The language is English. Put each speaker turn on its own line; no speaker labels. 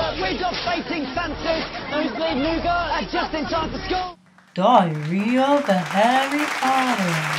We've got fighting Santas, nosebleed nougat, and just in time for school.
Diary of a Harry Potter.